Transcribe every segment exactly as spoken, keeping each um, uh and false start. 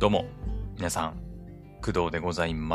どうも、皆さん、工藤でございます。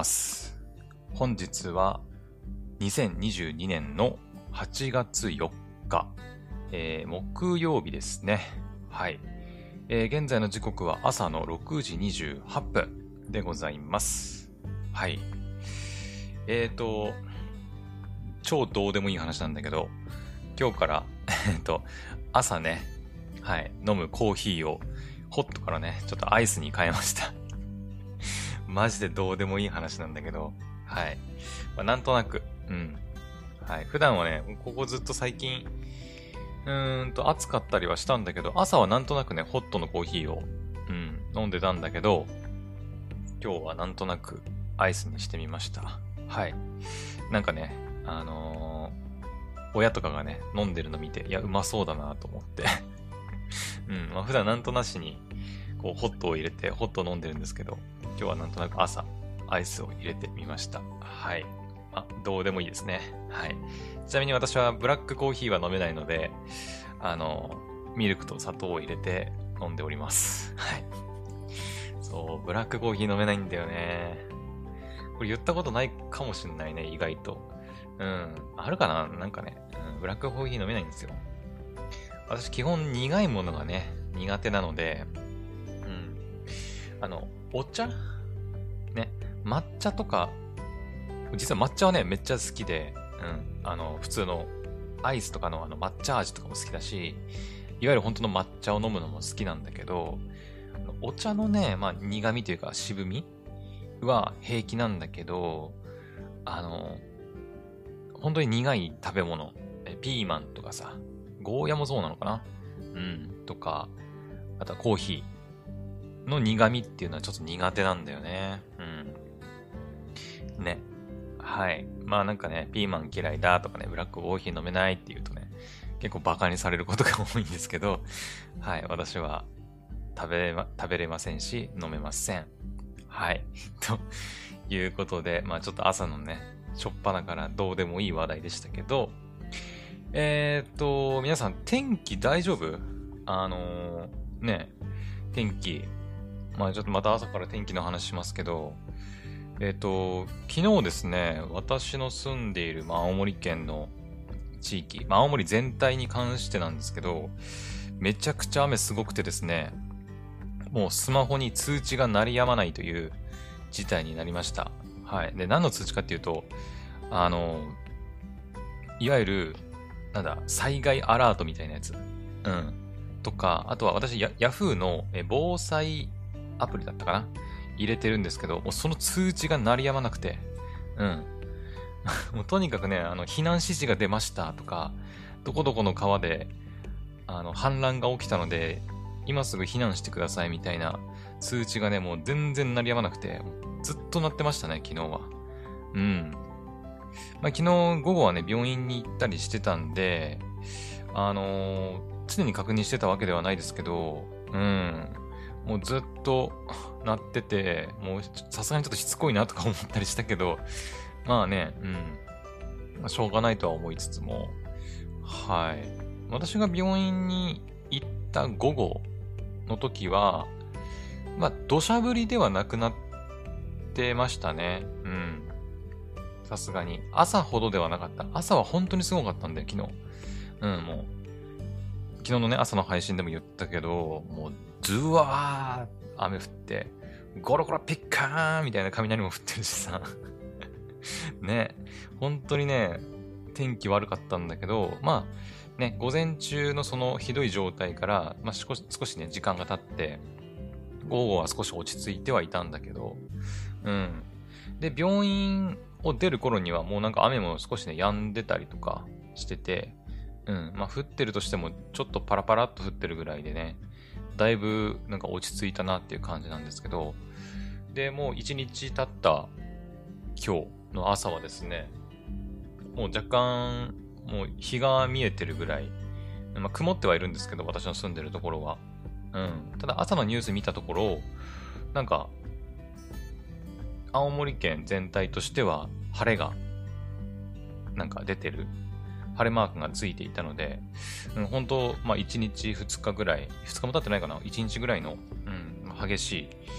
本日はにせんにじゅうにねんのはちがつよっか、えー、木曜日ですね。はい、えー。現在の時刻は朝のろくじにじゅうはっぷんでございます。はい。えーと、超どうでもいい話なんだけど、今日から、えっと、朝ね、はい、飲むコーヒーをホットからね、ちょっとアイスに変えました。マジでどうでもいい話なんだけど、はい。まあ、なんとなく、うん。はい。普段はね、ここずっと最近、うーんと暑かったりはしたんだけど、朝はなんとなくね、ホットのコーヒーを、うん、飲んでたんだけど、今日はなんとなくアイスにしてみました。はい。なんかね、あのー、親とかがね、飲んでるの見て、いや、うまそうだなと思って。うん、まあ普段なんとなしに、こう、ホットを入れて、ホットを飲んでるんですけど、今日はなんとなく朝、アイスを入れてみました。はい。まあ、どうでもいいですね。はい。ちなみに私はブラックコーヒーは飲めないので、あの、ミルクと砂糖を入れて飲んでおります。はい。そう、ブラックコーヒー飲めないんだよね。これ言ったことないかもしんないね、意外と。うん。あるかななんかね、うん、ブラックコーヒー飲めないんですよ。私基本苦いものがね、苦手なので、うん。あの、お茶ね、抹茶とか、実は抹茶はね、めっちゃ好きで、うん。あの、普通のアイスとかのあの抹茶味とかも好きだし、いわゆる本当の抹茶を飲むのも好きなんだけど、お茶のね、まあ苦味というか渋みは平気なんだけど、あの、本当に苦い食べ物、ピーマンとかさ、ゴーヤもそうなのかなうん。とか、あとはコーヒーの苦味っていうのはちょっと苦手なんだよね。うん。ね。はい。まあなんかね、ピーマン嫌いだとかね、ブラックコーヒー飲めないって言うとね、結構バカにされることが多いんですけど、はい。私は食べま、食べれませんし、飲めません。はい。ということで、まあちょっと朝のね、しょっぱなからどうでもいい話題でしたけど、えーっと、皆さん天気大丈夫？あのー、ね、天気、まあちょっとまた朝から天気の話しますけど、えーっと、昨日ですね、私の住んでいる、まあ、青森県の地域、まあ、青森全体に関してなんですけど、めちゃくちゃ雨すごくてですね、もうスマホに通知が鳴りやまないという事態になりました。はい。で、何の通知かっていうと、あの、いわゆる、なんだ、災害アラートみたいなやつ。うん。とか、あとは私、ヤ、ヤフーのえ防災アプリだったかな入れてるんですけど、もうその通知が鳴りやまなくて。うん。もうとにかくね、あの、避難指示が出ましたとか、どこどこの川で、あの、氾濫が起きたので、今すぐ避難してくださいみたいな通知がね、もう全然鳴りやまなくて、ずっと鳴ってましたね、昨日は。うん。まあ、昨日午後はね、病院に行ったりしてたんで、あのー、常に確認してたわけではないですけど、うん。もうずっと鳴ってて、もうさすがにちょっとしつこいなとか思ったりしたけど、まあね、うん。まあ、しょうがないとは思いつつも、はい。私が病院に行った午後の時は、まあ、土砂降りではなくなってましたね。うん。さすがに。朝ほどではなかった。朝は本当にすごかったんで、昨日。うん、もう。昨日のね、朝の配信でも言ったけど、もう、ズワー雨降って、ゴロゴロピッカーンみたいな雷も降ってるしさ。ね。本当にね、天気悪かったんだけど、まあ、ね、午前中のそのひどい状態から、まあ少し、少しね、時間が経って、午後は少し落ち着いてはいたんだけど、うん。で、病院を出る頃にはもうなんか雨も少しね、止んでたりとかしてて、うん。まあ降ってるとしても、ちょっとパラパラっと降ってるぐらいでね、だいぶなんか落ち着いたなっていう感じなんですけど、で、もう一日経った今日の朝はですね、もう若干、もう日が見えてるぐらい、まあ曇ってはいるんですけど、私の住んでるところは。うん。ただ朝のニュース見たところ、なんか、青森県全体としては晴れがなんか出てる晴れマークがついていたので、うん、本当まあいちにちふつかぐらい、ふつかも経ってないかな、いちにちぐらいの、うん、激しい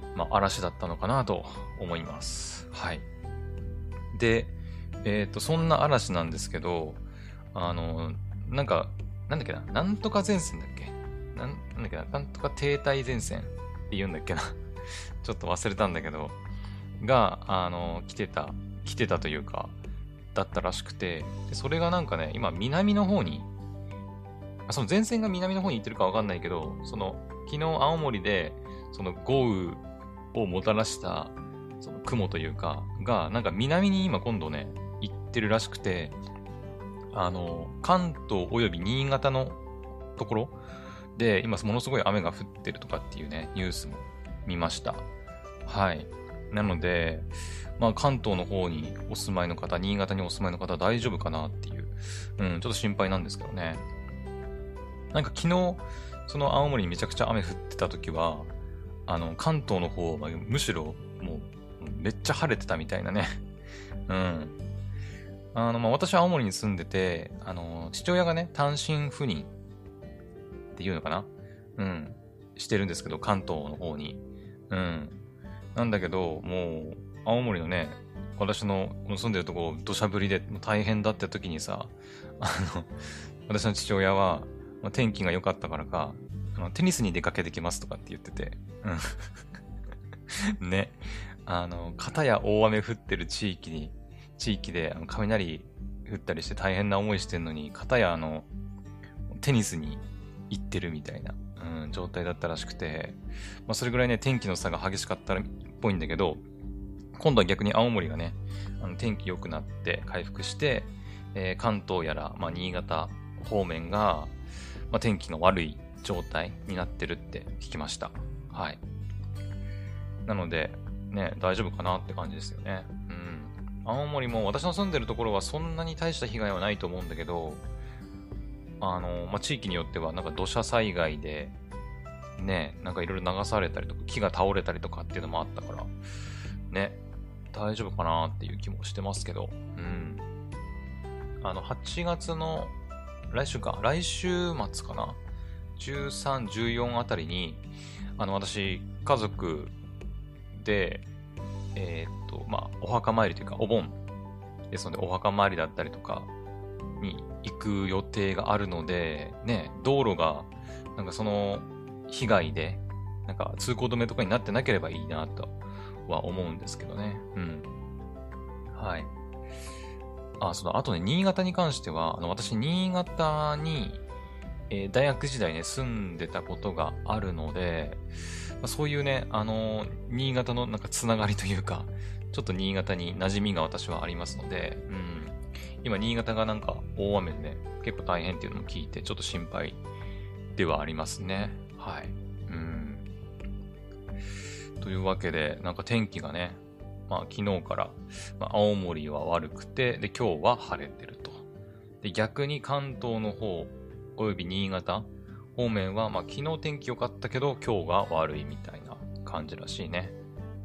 まあ、嵐だったのかなと思います。はい。で、えっと、そんな嵐なんですけど、あの、なんか、なんだっけな、なんとか前線だっけなん、なんだっけな、なんとか停滞前線って言うんだっけなちょっと忘れたんだけど、が、あの、来てた、来てたというか、だったらしくて、でそれがなんかね、今、南の方に、あその前線が南の方に行ってるかわかんないけど、その、昨日青森で、その豪雨をもたらした、その雲というか、が、なんか南に今今度ね、行ってるらしくて、あの、関東および新潟のところで、今ものすごい雨が降ってるとかっていうね、ニュースも見ました。はい。なので、まあ関東の方にお住まいの方、新潟にお住まいの方大丈夫かなっていう、うん、ちょっと心配なんですけどね。なんか昨日、その青森にめちゃくちゃ雨降ってた時は、あの、関東の方、まあ、むしろもうめっちゃ晴れてたみたいなね。うん。あの、まあ、私は青森に住んでて、あの、父親がね、単身赴任っていうのかなうん。してるんですけど、関東の方に。うん。なんだけど、もう、青森のね、私の住んでるとこ、土砂降りで大変だった時にさ、あの、私の父親は、まあ、天気が良かったからか、あのテニスに出かけてきますとかって言ってて、うん。ね。あの、片や大雨降ってる地域に、地域であの雷降ったりして大変な思いしてんのに、片やあの、テニスに行ってるみたいな、うん、状態だったらしくて、まあ、それぐらいね、天気の差が激しかったっぽいんだけど、今度は逆に青森がね、あの天気良くなって回復して、えー関東やら、まあ、新潟方面が、まあ、天気が悪い状態になってるって聞きました。はい。なので、ね、大丈夫かなって感じですよね。うん。青森も私の住んでるところはそんなに大した被害はないと思うんだけど、あの、まあ、地域によってはなんか土砂災害で、ね、なんかいろいろ流されたりとか、木が倒れたりとかっていうのもあったから、ね、大丈夫かなっていう気もしてますけど、うん。あの、はちがつの、来週か、来週末かな ?じゅうさん、じゅうよんあたりに、あの、私、家族で、えーっと、まあ、お墓参りというか、お盆ですので、お墓参りだったりとかに行く予定があるので、ね、道路が、なんかその、被害で、なんか通行止めとかになってなければいいなとは思うんですけどね。うん。はい。あ、そうだ。あとね、新潟に関しては、あの、私、新潟に、えー大学時代ね、住んでたことがあるので、まあそういうね、あのー新潟のなんかつながりというか、ちょっと新潟に馴染みが私はありますので、うん。今、新潟がなんか大雨でね、結構大変っていうのも聞いて、ちょっと心配ではありますね。はい。うん。というわけで、なんか天気がね、まあ昨日から、まあ、青森は悪くて、で、今日は晴れてると。で、逆に関東の方、および新潟方面は、まあ昨日天気良かったけど、今日が悪いみたいな感じらしいね。うん。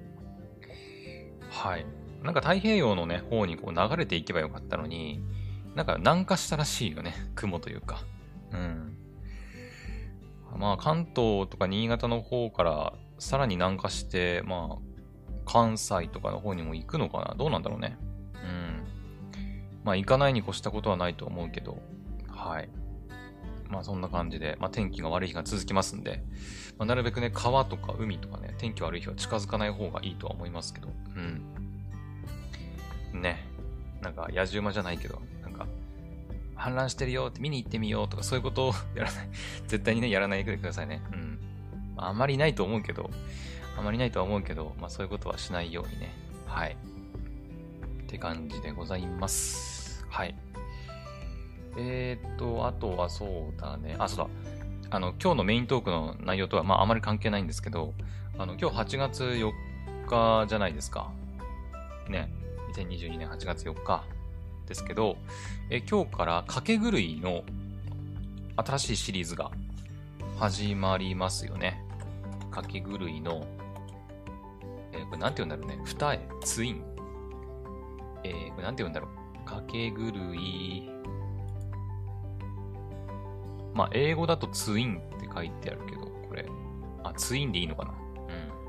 はい。なんか太平洋のね、方にこう流れていけばよかったのに、なんか南下したらしいよね。雲というか。うん。まあ関東とか新潟の方からさらに南下して、まあ関西とかの方にも行くのかなどうなんだろうね。うん。まあ行かないに越したことはないと思うけど、はい。まあそんな感じで、まあ天気が悪い日が続きますんで、まあ、なるべくね、川とか海とかね、天気悪い日は近づかない方がいいとは思いますけど、うん。ね。なんか野獣馬じゃないけど、なんか、氾濫してるよって見に行ってみようとかそういうことをやらない。絶対にね、やらないでくださいね。うん。まあ、あんまりないと思うけど、あまりないとは思うけど、まあそういうことはしないようにね。はい。って感じでございます。はい。えーっと、あとはそうだね。あ、そうだ。あの、今日のメイントークの内容とは、まああまり関係ないんですけど、あの、今日はちがつよっかじゃないですか。ね。にせんにじゅうにねんはちがつよっかですけど、え今日から賭け狂いの新しいシリーズが始まりますよね。賭け狂いのえー、これなんて言うんだろうね。二重、ツイン。えー、これなんて言うんだろう。かけ狂い。まあ、英語だとツインって書いてあるけど、これ。あ、ツインでいいのかな。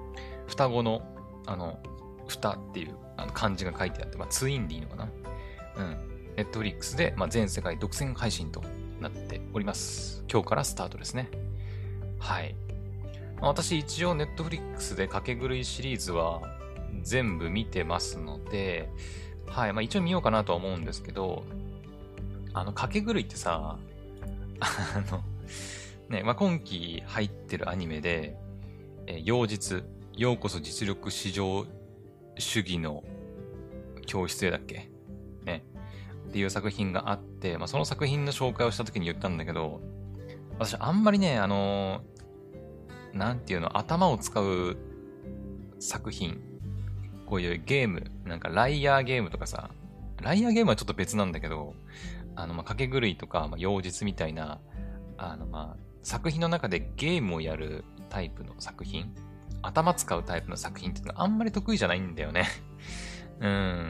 双子の、あの、双っていうあの漢字が書いてあって、まあ、ツインでいいのかな。うん。ネットフリックスで、まあ、全世界独占配信となっております。今日からスタートですね。はい。まあ、私一応ネットフリックスで賭け狂いシリーズは全部見てますので、はい。まあ、一応見ようかなとは思うんですけど、あの、賭け狂いってさ、あの、ね、まあ、今期入ってるアニメで、えー、妖実、ようこそ実力至上主義の教室へだっけね。っていう作品があって、まあ、その作品の紹介をした時に言ったんだけど、私あんまりね、あのー、なんていうの、頭を使う作品、こういうゲーム、なんかライアーゲームとかさ、ライアーゲームはちょっと別なんだけど、あの、まあ、賭け狂いとか、まあ、妖術みたいな、あの、まあ、作品の中でゲームをやるタイプの作品、頭使うタイプの作品っていうのはあんまり得意じゃないんだよね。うん。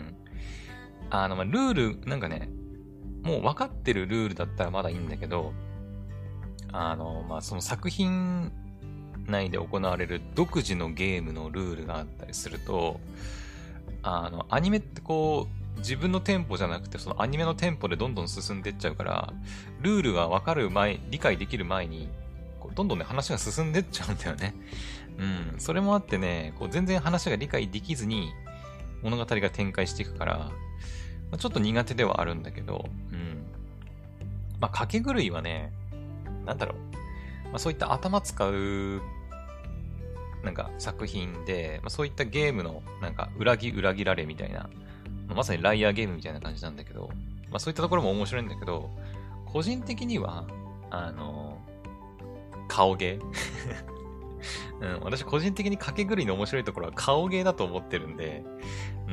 あの、まあ、ルール、なんかね、もう分かってるルールだったらまだいいんだけど、あの、まあ、その作品内で行われる独自のゲームのルールがあったりすると、あの、アニメってこう、自分のテンポじゃなくて、そのアニメのテンポでどんどん進んでいっちゃうから、ルールが分かる前、理解できる前に、こうどんどんね、話が進んでっちゃうんだよね。うん。それもあってね、こう全然話が理解できずに、物語が展開していくから、まあ、ちょっと苦手ではあるんだけど、うん。まあ、賭け狂いはね、なんだろう。まあ、そういった頭使う、なんか作品で、まあ、そういったゲームの、なんか裏切裏切られみたいな、まあ、まさにライアーゲームみたいな感じなんだけど、まあ、そういったところも面白いんだけど、個人的には、あの、顔芸うん、私個人的に賭け狂いの面白いところは顔芸だと思ってるんで、うん。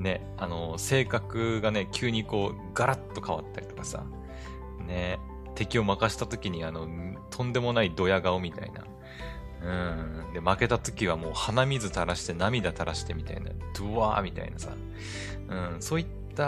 ね、あの、性格がね、急にこう、ガラッと変わったりとかさ、ね、敵を任した時にあの、とんでもないドヤ顔みたいな。うん。で、負けた時はもう鼻水垂らして涙垂らしてみたいな、ドワーみたいなさ。うん、そういった、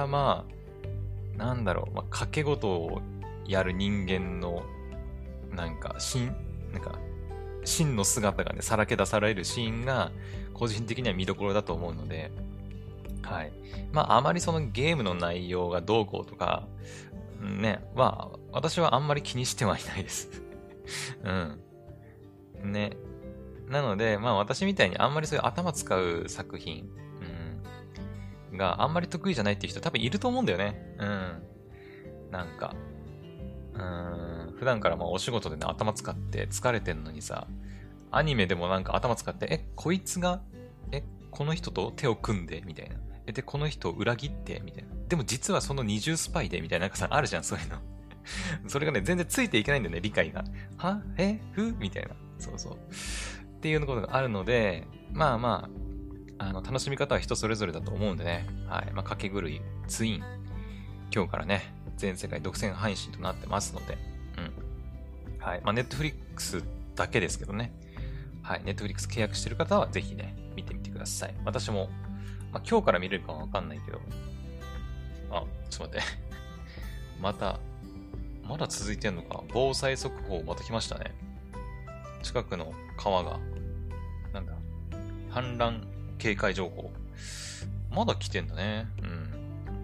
まあ、なんだろう、まあ、賭け事をやる人間の、なんか、真、なんか、真の姿がね、さらけ出されるシーンが、個人的には見どころだと思うので、はい。まあ、あまりそのゲームの内容がどうこうとか、ね、まあ、私はあんまり気にしてはいないです。うん。ね。なので、まあ私みたいにあんまりそういう頭使う作品、うん、があんまり得意じゃないっていう人多分いると思うんだよね。うん。なんか、うん、普段からまあお仕事でね、頭使って疲れてんのにさ、アニメでもなんか頭使って、え、こいつが、え、この人と手を組んで、みたいな。え、で、この人を裏切って、みたいな。でも実はその二重スパイで、みたいな、なんかさ、あるじゃん、そういうの。それがね、全然ついていけないんだよね、理解が。はえふみたいな。そうそう。っていうことがあるので、まあまあ、あの、楽しみ方は人それぞれだと思うんでね。はい。まあ、賭け狂い、ツイン。今日からね、全世界独占配信となってますので。うん。はい。まあ、ネットフリックスだけですけどね。はい。ネットフリックス契約してる方はぜひね、見てみてください。私も、まあ、今日から見れるかはわかんないけど。あ、ちょっと待って。また、まだ続いてんのか。防災速報また来ましたね。近くの川が、なんだ、氾濫警戒情報。まだ来てんだね。うん。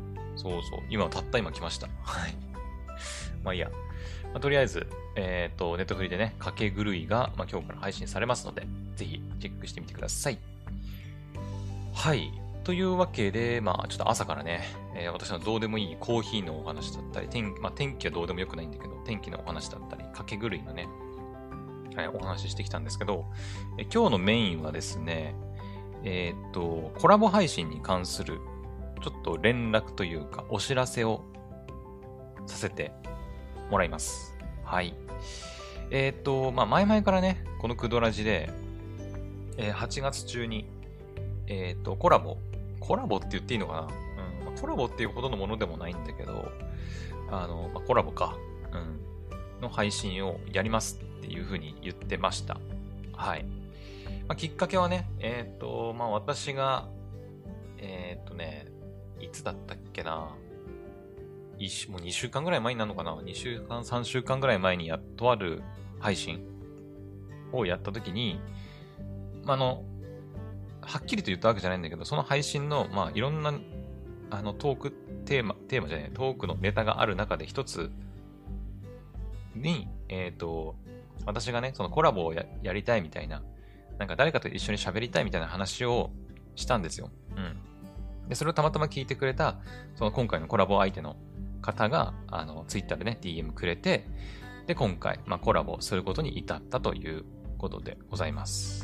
そうそう。今、たった今来ました。はい。まあいいや。まあ、とりあえず、えっ、ー、と、ネットフリでね、賭け狂いが、まあ、今日から配信されますので、ぜひチェックしてみてください。はい。というわけで、まあ、ちょっと朝からね、えー、私のどうでもいいコーヒーのお話だったり、天,、まあ、天気はどうでもよくないんだけど、天気のお話だったり、賭け狂いのね、はい、お話ししてきたんですけど、え今日のメインはですね、えーっと、コラボ配信に関する、ちょっと連絡というか、お知らせをさせてもらいます。はい。えーっと、まあ、前々からね、このクドラジで、えー、はちがつ中に、えーっと、コラボ、コラボって言っていいのかな、うんまあ、コラボっていうほどのものでもないんだけど、あの、まあ、コラボか、うん、の配信をやりますっていう風に言ってました。はい。まあ、きっかけはね、えっと、まあ、私が、えっとね、いつだったっけな。一週、もうにしゅうかんぐらい前になるのかな ?に 週間、さんしゅうかんぐらい前にやっとある配信をやったときに、 まあ、あの、はっきりと言ったわけじゃないんだけど、その配信の、まあ、いろんな、あの、トークテーマ、テーマじゃない、トークのネタがある中で一つに、えっと、私がね、そのコラボを や, やりたいみたいな、なんか誰かと一緒に喋りたいみたいな話をしたんですよ。うん。で、それをたまたま聞いてくれた、その今回のコラボ相手の方が、あの、ツイッターでね、ディーエム くれて、で、今回、まあ、コラボすることに至ったということでございます。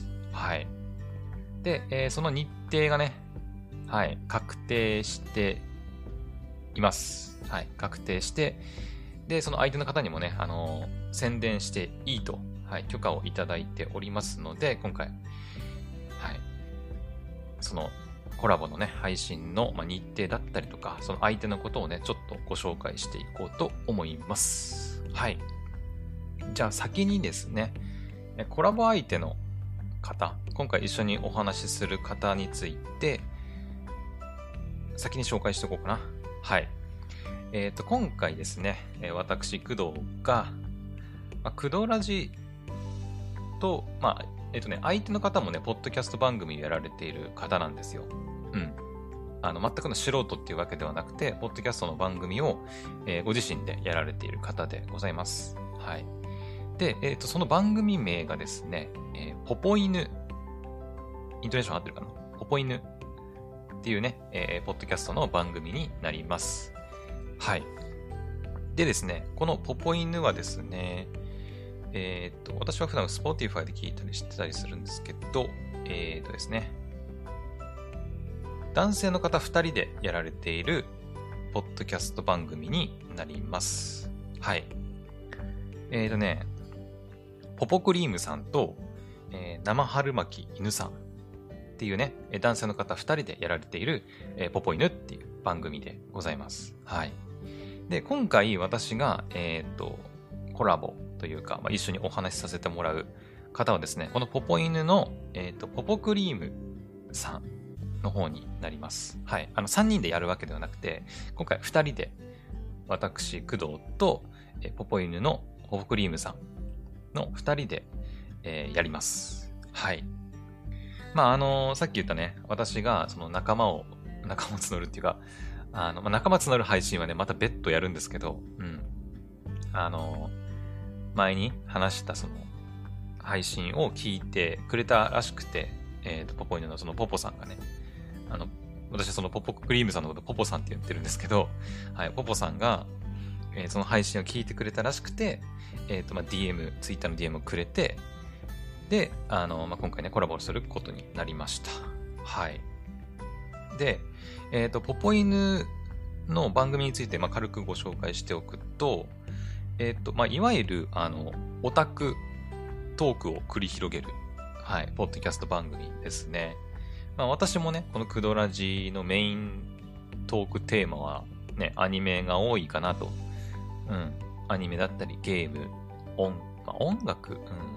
はい。で、えー、その日程がね、はい、確定しています。はい、確定して、で、その相手の方にもね、あのー、宣伝していいと、はい、許可をいただいておりますので、今回、はい、そのコラボのね、配信の、まあ、日程だったりとか、その相手のことをね、ちょっとご紹介していこうと思います。はい。じゃあ先にですね、コラボ相手の方、今回一緒にお話しする方について、先に紹介しておこうかな。はい。えっと、今回ですね、私、工藤が、まあ、工藤ラジと、まあ、えっとね、相手の方もね、ポッドキャスト番組をやられている方なんですよ。うん。あの、全くの素人っていうわけではなくて、ポッドキャストの番組を、えー、ご自身でやられている方でございます。はい。で、えっと、その番組名がですね、えー、ポポイヌ、イントネーション合ってるかな？ポポイヌっていうね、えー、ポッドキャストの番組になります。はい。でですね、このポポイヌはですね、えっと、私は普段 Spotify で聞いたりしてたりするんですけど、えっとですね、男性の方ふたりでやられているポッドキャスト番組になります。はい。えっとね、ポポクリームさんと、えー、生春巻き犬さんっていうね、男性の方ふたりでやられている、えー、ポポイヌっていう番組でございます。はい。で、今回私が、えっと、コラボというか、まあ、一緒にお話しさせてもらう方はですね、このポポイヌの、えっと、ポポクリームさんの方になります。はい。あの、さんにんでやるわけではなくて、今回ふたりで、私、工藤と、えー、ポポイヌのポポクリームさんのふたりで、えー、やります。はい。まあ、あのー、さっき言ったね、私がその仲間を、仲間を募るっていうか、あの、まあ、仲間募る配信はね、また別途やるんですけど、うん。あのー、前に話したその、配信を聞いてくれたらしくて、えっと、ポポイヌのそのポポさんがね、あの、私はそのポポクリームさんのことポポさんって言ってるんですけど、はい、ポポさんが、えー、その配信を聞いてくれたらしくて、えっと、まあ、ディーエム、ツイッターの ディーエム をくれて、で、あの、まあ、今回ね、コラボすることになりました。はい。で、えっと、ポポイヌの番組について、まあ、軽くご紹介しておくと、えっと、まあ、いわゆる、あの、オタクトークを繰り広げる、はい、ポッドキャスト番組ですね。まあ、私もね、このクドラジのメイントークテーマは、ね、アニメが多いかなと。うん。アニメだったり、ゲーム、音、まあ、音楽、うん、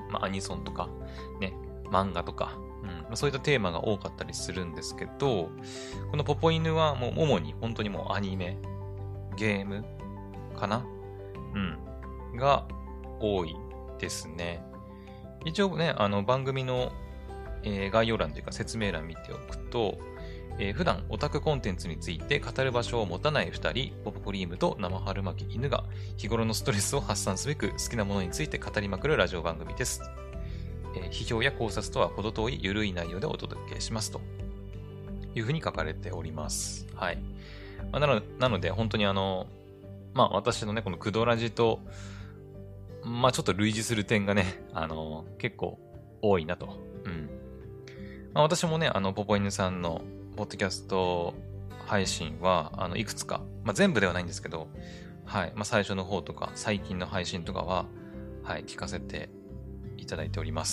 まあ、アニソンとか、ね、漫画とか、うんまあ、そういったテーマが多かったりするんですけど、このポポイヌはもう主に本当にもうアニメ、ゲームかなうん。が多いですね。一応ね、あの番組の、えー、概要欄というか説明欄見ておくと、えー、普段オタクコンテンツについて語る場所を持たないふたり、ポポクリームと生春巻き犬が日頃のストレスを発散すべく好きなものについて語りまくるラジオ番組です。えー、批評や考察とは程遠い緩い内容でお届けしますというふうに書かれております。はい。まあ、なので、なので本当にあの、まあ私のね、このクドラジと、まあちょっと類似する点がね、あの、結構多いなと。うん。まあ私もね、あの、ポポイヌさんのポッドキャスト配信は、あの、いくつか、まあ全部ではないんですけど、はい。まあ最初の方とか、最近の配信とかは、はい、聞かせていただいております。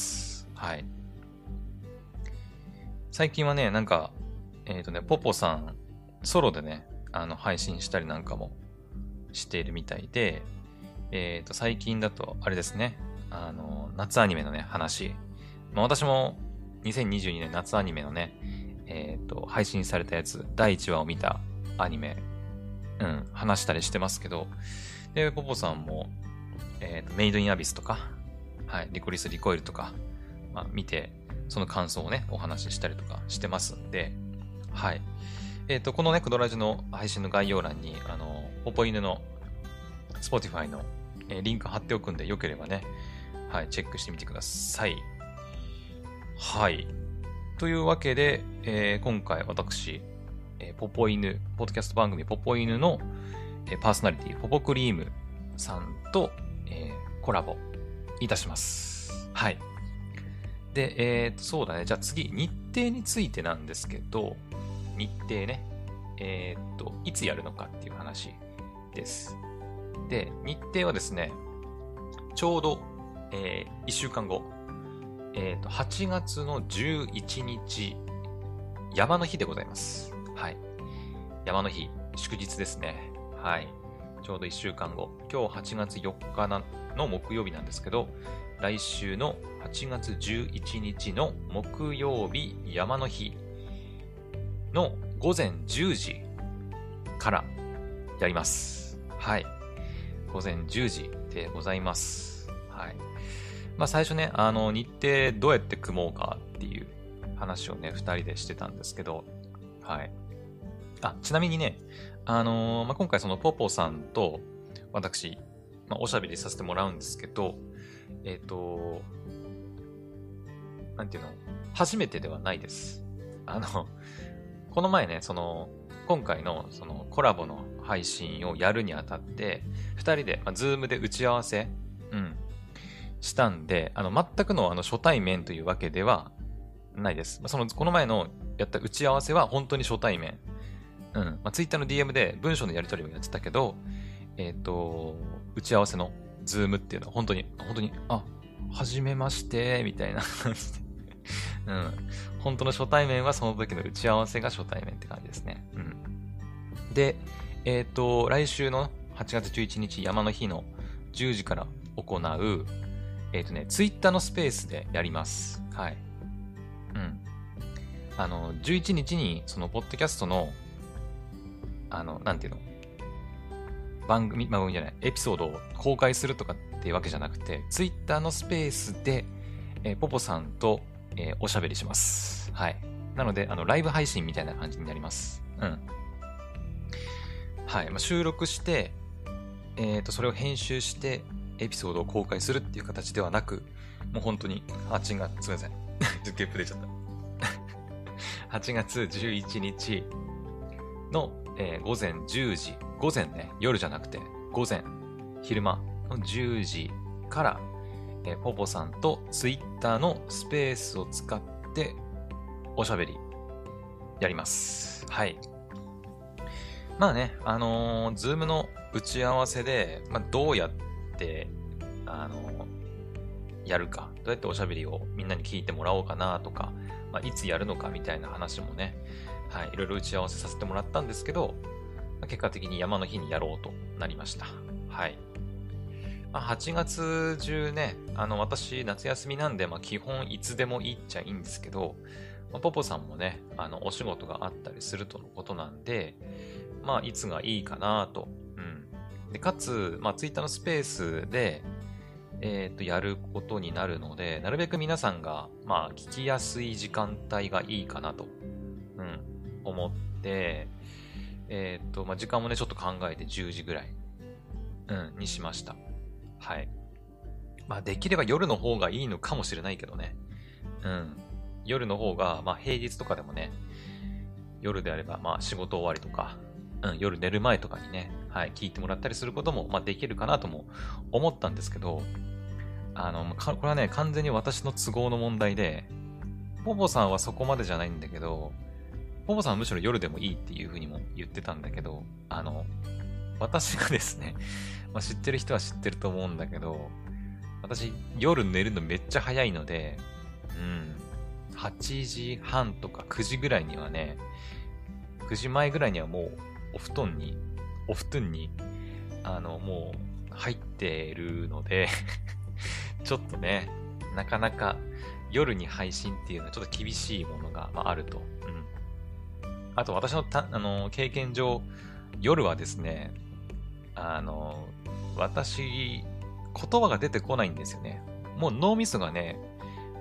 はい。最近はね、なんか、えっとね、ポポさん、ソロでね、あの、配信したりなんかもしているみたいで、えっと、最近だと、あれですね、あの、夏アニメのね、話。まあ、私もにせんにじゅうにねん夏アニメのね、えっと、配信されたやつ、だいいちわを見たアニメ、うん、話したりしてますけど、で、ポポさんも、えっと、メイドインアビスとか、はい、リコリス・リコイルとか、まあ、見て、 その感想をね、お話ししたりとかしてますんで、はい。えっ、ー、と、このね、クドラジの配信の概要欄に、あの、ポポイヌの Spotify の、えー、リンク貼っておくんで、よければね、はい、チェックしてみてください。はい。というわけで、えー、今回私、えー、ポポイヌ、ポッドキャスト番組ポポイヌの、えー、パーソナリティ、ポポクリームさんと、えー、コラボいたします。はい。で、えーと、そうだね。じゃあ次、日程についてなんですけど、日程ね。えーと、いつやるのかっていう話です。で、日程はですね、ちょうど、えー、いっしゅうかんご、えーと、はちがつのじゅういちにち、山の日でございます。はい。山の日、祝日ですね。はい。ちょうどいっしゅうかんご。今日はちがつよっかの木曜日なんですけど、来週のはちがつじゅういちにちの木曜日、山の日のごぜんじゅうじからやります。はい。ごぜんじゅうじでございます。はい。まあ最初ね、あの、日程どうやって組もうかっていう話をね、二人でしてたんですけど、はい。あ、ちなみにね、あのー、まあ、今回そのポポさんと私、まあ、おしゃべりさせてもらうんですけど、えっと、なんていうの、初めてではないです。あの、この前ね、その、今回のそのコラボの配信をやるにあたって、二人で、まあ、ズームで打ち合わせ、うん、したんで、あの、全くのあの初対面というわけではないです。まあ、その、この前のやった打ち合わせは本当に初対面。うん。まあ、Twitter の ディーエム で文章のやり取りをやってたけど、えっと、打ち合わせのズームっていうのは本当に、本当に、あ、はじめまして、みたいな感じで。うん。本当の初対面はその時の打ち合わせが初対面って感じですね。うん。で、えっと、来週のはちがつじゅういちにち山の日のじゅうじから行う、えっとね、Twitter のスペースでやります。はい。うん。あの、じゅういちにちに、その、ポッドキャストの、あの、なんていうの番組、番組じゃない、エピソードを公開するとかっていうわけじゃなくて、ツイッターのスペースで、えー、ポポさんと、えー、おしゃべりします。はい。なので、あの、ライブ配信みたいな感じになります。うん。はい。まあ、収録して、えっと、それを編集して、エピソードを公開するっていう形ではなく、もう本当に、はちがつ、すみません。ちょっとゲップ出ちゃった。はちがつじゅういちにちの、えー、ごぜんじゅうじ、午前ね、夜じゃなくて、午前、昼間のじゅうじから、えー、ポポさんとツイッターのスペースを使っておしゃべりやります。はい。まあね、あのー、ズームの打ち合わせで、まあ、どうやって、あのー、やるか、どうやっておしゃべりをみんなに聞いてもらおうかなとか、まあ、いつやるのかみたいな話もね、はい、いろいろ打ち合わせさせてもらったんですけど、結果的に山の日にやろうとなりました。はい。まあ、はちがつ中ね、あの、私、夏休みなんで、まあ、基本いつでもいいっちゃいいんですけど、まあ、ポポさんもね、あの、お仕事があったりするとのことなんで、まあ、いつがいいかなと。うん。で、かつ、まあ、ツイッターのスペースで、えっと、やることになるので、なるべく皆さんが、まあ、聞きやすい時間帯がいいかなと、うん、思って、えっと、まあ、時間もね、ちょっと考えてじゅうじぐらい、うん、にしました。はい。まあ、できれば夜の方がいいのかもしれないけどね。うん。夜の方が、まあ、平日とかでもね、夜であれば、まあ、仕事終わりとか、うん、夜寝る前とかにね、はい、聞いてもらったりすることも、まあ、できるかなとも思ったんですけど、あの、これはね、完全に私の都合の問題で、ポポさんはそこまでじゃないんだけど、ポポさんはむしろ夜でもいいっていう風にも言ってたんだけど、あの、私がですね、まあ、知ってる人は知ってると思うんだけど、私、夜寝るのめっちゃ早いので、うん、はちじはんとかくじぐらいにはね、くじまえぐらいにはもうお布団に、お布団に、あの、もう入ってるので、ちょっとね、なかなか夜に配信っていうのはちょっと厳しいものが、まあ、あると。うん。あと私のた、あの、経験上、夜はですね、あの、私、言葉が出てこないんですよね。もう脳みそがね、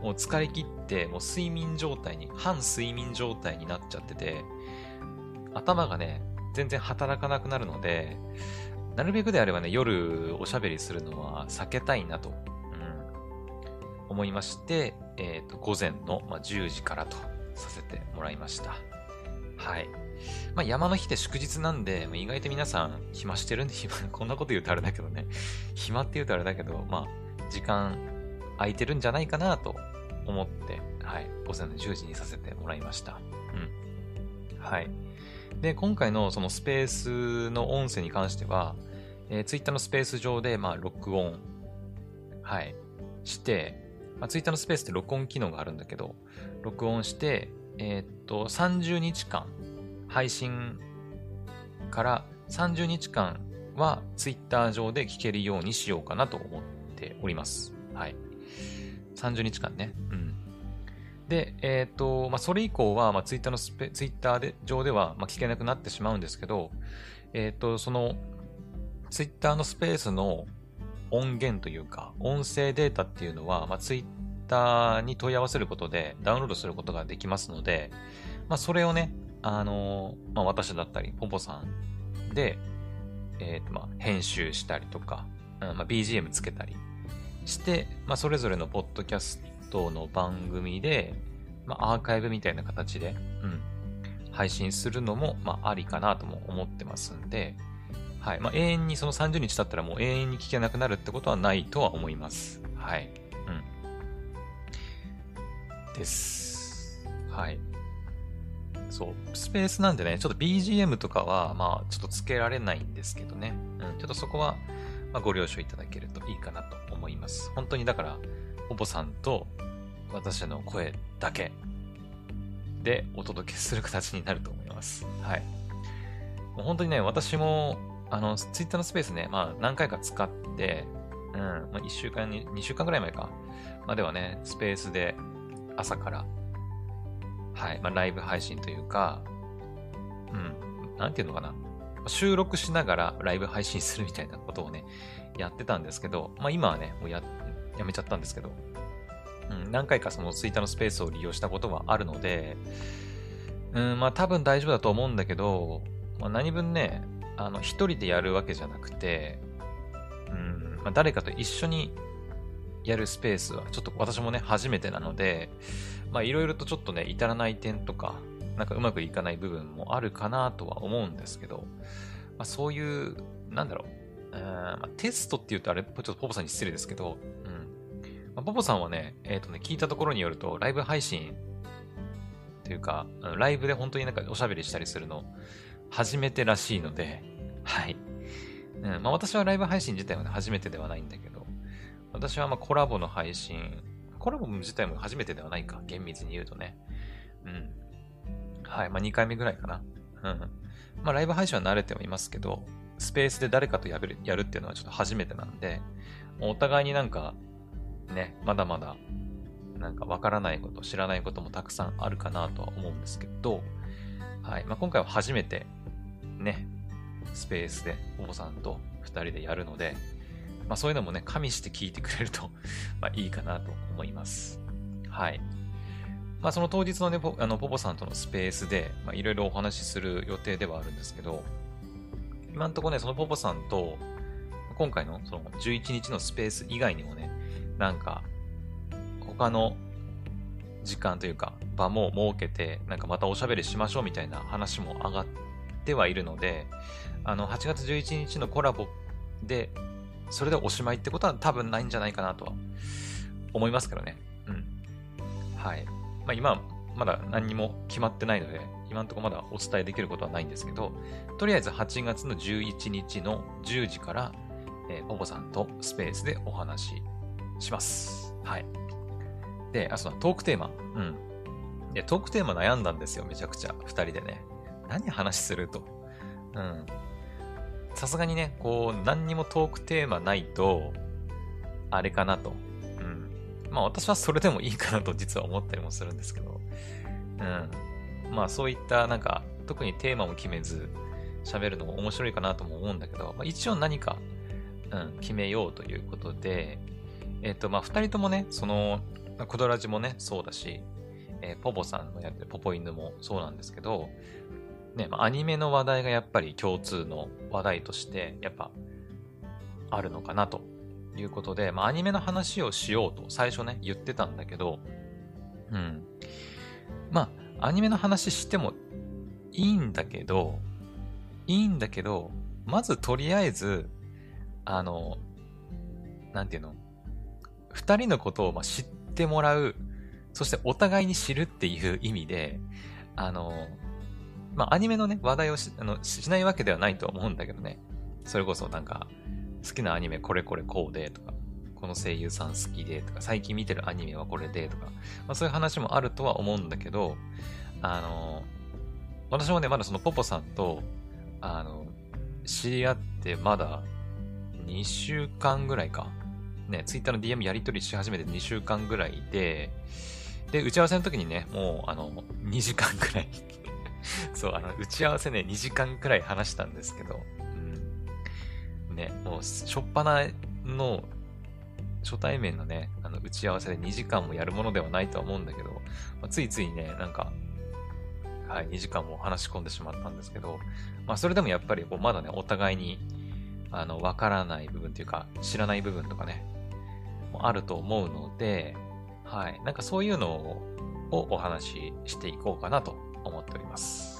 もう疲れ切って、もう睡眠状態に、半睡眠状態になっちゃってて、頭がね、全然働かなくなるので、なるべくであればね、夜おしゃべりするのは避けたいなと、うん、思いまして、えっと、午前の、まあ、じゅうじからとさせてもらいました。はい。まあ、山の日で祝日なんで、まあ、意外と皆さん暇してるんで、暇、こんなこと言うとあれだけどね。暇って言うとあれだけど、まあ、時間空いてるんじゃないかなと思って、はい。午前のじゅうじにさせてもらいました。うん。はい。で、今回のそのスペースの音声に関しては、えー、Twitter のスペース上で、まあ、録音、はい、して、まあ、Twitter のスペースって録音機能があるんだけど、録音して、えー、っと、さんじゅうにちかん、配信からさんじゅうにちかんは Twitter 上で聞けるようにしようかなと思っております。はい。さんじゅうにちかんね。うん。で、えっと、まあ、それ以降は、まあ、ツイッターのスペ、ツイッターで、上では、まあ、聞けなくなってしまうんですけど、えっと、その、ツイッターのスペースの音源というか、音声データっていうのは、まあ、ツイッターに問い合わせることでダウンロードすることができますので、まあ、それをね、あのー、まあ、私だったり、ポポさんで、えっと、まあ、編集したりとか、うん、まあ、ビージーエム つけたりして、まあ、それぞれのポッドキャストの番組で、まあ、アーカイブみたいな形で、うん、配信するのも、まあ、ありかなとも思ってますんで、はい。まあ、永遠にそのさんじゅうにち経ったらもう永遠に聞けなくなるってことはないとは思います。はい。うん。です。はい。そう。スペースなんでね、ちょっと ビージーエム とかは、まあ、ちょっとつけられないんですけどね。うん。ちょっとそこは、まあ、ご了承いただけるといいかなと思います。本当にだから、ポポさんと私の声だけでお届けする形になると思います。はい。もう本当にね、私も、あの、ツイッターのスペースね、まあ何回か使って、うん、まあいっしゅうかんに、にしゅうかんぐらい前か。まではね、スペースで朝から、はい、まあライブ配信というか、うん、なんていうのかな。収録しながらライブ配信するみたいなことをね、やってたんですけど、まあ今はね、もうや、やめちゃったんですけど、うん、何回かそのツイッターのスペースを利用したことはあるので、うん、まあ多分大丈夫だと思うんだけど、まあ、何分ね、あの、一人でやるわけじゃなくて、うん、まあ、誰かと一緒にやるスペースは、ちょっと私もね、初めてなので、まあ、いろいろとちょっとね、至らない点とか、なんかうまくいかない部分もあるかなとは思うんですけど、まあ、そういう、なんだろう、うん、まあ、テストって言うとあれ、ちょっとポポさんに失礼ですけど、うん。まあ、ポポさんはね、えっとね、聞いたところによると、ライブ配信というか、ライブで本当になんかおしゃべりしたりするの、初めてらしいので、はい。うん、まあ私はライブ配信自体はね、初めてではないんだけど、私はまあコラボの配信、コラボ自体も初めてではないか、厳密に言うとね。うん。はい。まあにかいめぐらいかな。うん。まあライブ配信は慣れてはいますけど、スペースで誰かとやるやるっていうのはちょっと初めてなんで、お互いになんか、ね、まだまだ、なんかわからないこと、知らないこともたくさんあるかなとは思うんですけど、はい。まあ今回は初めて、ね、スペースでおぼさんとふたりでやるので、まあそういうのもね、加味して聞いてくれるとまあいいかなと思います。はい。まあその当日のね、ポあのポポさんとのスペースで、まあいろいろお話しする予定ではあるんですけど、今んとこね、そのポポさんと、今回のそのじゅういちにちのスペース以外にもね、なんか、他の時間というか場も設けて、なんかまたおしゃべりしましょうみたいな話も上がってはいるので、あの、はちがつじゅういちにちのコラボで、それでおしまいってことは多分ないんじゃないかなとは思いますけどね。うん。はい。まあ今、まだ何にも決まってないので、今のところまだお伝えできることはないんですけど、とりあえずはちがつのじゅういちにちのじゅうじから、えー、ポポさんとスペースでお話しします。はい。で、あ、そうだ、トークテーマ。うん。で、トークテーマ悩んだんですよ、めちゃくちゃ。二人でね。何話すると。うん。さすがにね、こう、何にもトークテーマないと、あれかなと。うん。まあ私はそれでもいいかなと実は思ったりもするんですけど。うん。まあそういったなんか、特にテーマも決めず、喋るのも面白いかなとも思うんだけど、まあ、一応何か、うん、決めようということで、えっと、まあ二人ともね、その、 クドラジもね、そうだし、えーポポさんのやってるポポ犬もそうなんですけど、ね、まあアニメの話題がやっぱり共通の話題として、やっぱ、あるのかなということで、まあアニメの話をしようと最初ね、言ってたんだけど、うん。まあ、アニメの話してもいいんだけど、いいんだけど、まずとりあえず、あの、なんていうの二人のことをまあ知ってもらう、そしてお互いに知るっていう意味で、あの、まあ、アニメのね、話題をしあのしないわけではないと思うんだけどね。それこそなんか、好きなアニメこれこれこうでとか、この声優さん好きでとか、最近見てるアニメはこれでとか、まあ、そういう話もあるとは思うんだけど、あの、私もね、まだそのポポさんと、あの、知り合ってまだにしゅうかんぐらいか。ね、ツイッターの ディーエム やり取りし始めてにしゅうかんぐらいで、で、打ち合わせの時にね、もう、あの、にじかんくらいそう、あの、打ち合わせね、にじかんくらい話したんですけど、うん。ね、もう、しょっぱなの、初対面のね、あの、打ち合わせでにじかんもやるものではないとは思うんだけど、まあ、ついついね、なんか、はい、にじかんも話し込んでしまったんですけど、まあ、それでもやっぱり、こう、まだね、お互いに、あの、わからない部分というか、知らない部分とかね、もあると思うので、はい。なんかそういうのをお話ししていこうかなと思っております。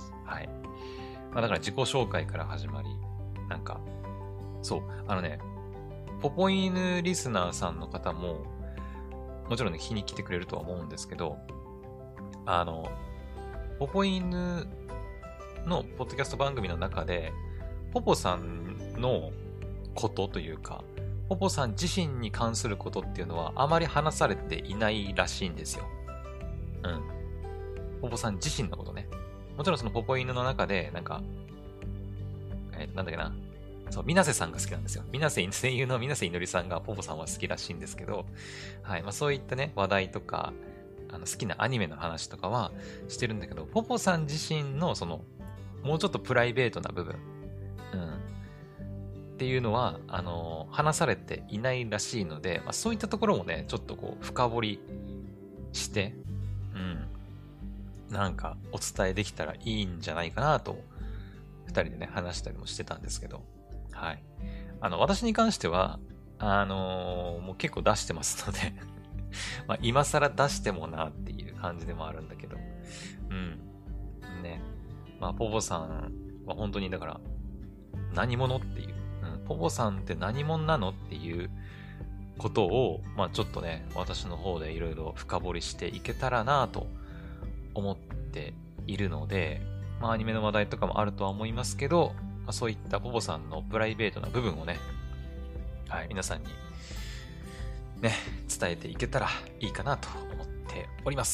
はい。まあだから自己紹介から始まり、なんか、そう、あのね、ポポ犬リスナーさんの方も、もちろんね、日に来てくれるとは思うんですけど、あの、ポポ犬のポッドキャスト番組の中で、ポポさんのことというか、ポポさん自身に関することっていうのはあまり話されていないらしいんですよ。うん。ポポさん自身のことね。もちろんそのポポ犬の中で、なんか、えー、なんだっけな。そう、みなせさんが好きなんですよ。みなせ、声優のみなせいのりさんがポポさんは好きらしいんですけど、はい。まあそういったね、話題とか、あの好きなアニメの話とかはしてるんだけど、ポポさん自身のその、もうちょっとプライベートな部分、うん。っていうのは、あのー話されていないらしいので、まあ、そういったところもね、ちょっとこう、深掘りして、うん。なんか、お伝えできたらいいんじゃないかなと、二人でね、話したりもしてたんですけど、はい。あの、私に関しては、あのーもう結構出してますのでまあ、今更出してもなっていう感じでもあるんだけど、うん。ね。まあ、ポポさんは本当にだから、何者っていう、うん、ポポさんって何者なのっていうことを、まあちょっとね、私の方でいろいろ深掘りしていけたらなと思っているので、まあアニメの話題とかもあるとは思いますけど、まあ、そういったポポさんのプライベートな部分をね、はい、皆さんにね、伝えていけたらいいかなと思っております。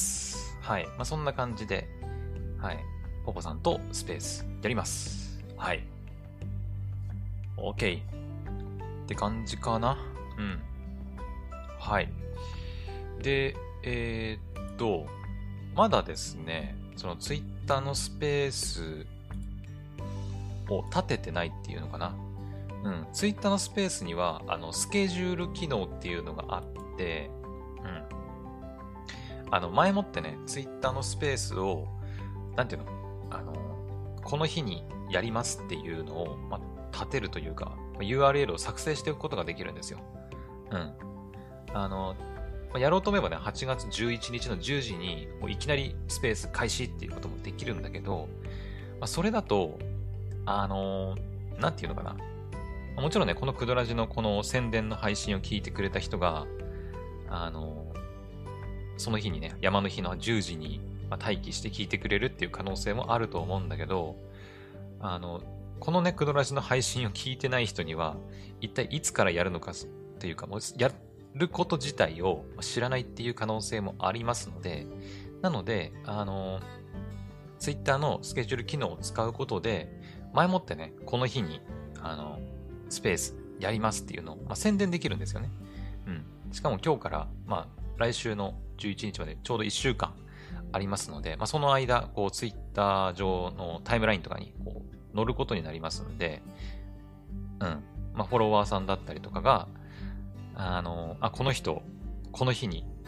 はい。まあそんな感じで、はい、ポポさんとスペースやります。はい。OK。って感じかな。うん。はい。で、えーっと、まだですね、そのツイッターのスペースを立ててないっていうのかな。うん。ツイッターのスペースには、あの、スケジュール機能っていうのがあって、うん。あの、前もってね、ツイッターのスペースを、なんていうのあの、この日にやりますっていうのを、まあ、立てるというか、ユーアールエル を作成しておくことができるんですよ。うん。あの、やろうと思えばね、はちがつじゅういちにちのじゅうじに、もういきなりスペース開始っていうこともできるんだけど、まあ、それだと、あのーなんていうのかな。もちろんね、このクドラジのこの宣伝の配信を聞いてくれた人が、あのーその日にね、山の日のじゅうじに、まあ、待機して聞いてくれるっていう可能性もあると思うんだけど、あの、このね、クドラジの配信を聞いてない人には、一体いつからやるのかっていうか、もうやること自体を知らないっていう可能性もありますので、なので、あの、ツイッターのスケジュール機能を使うことで、前もってね、この日に、あの、スペースやりますっていうのを、まあ、宣伝できるんですよね。うん。しかも今日から、まあ、来週のじゅういちにちまでちょうどいっしゅうかんありますので、まあ、その間、こう、ツイッター上のタイムラインとかに、こう、乗ることになりますので、うん。まあ、フォロワーさんだったりとかが、あの、あ、この人、この日に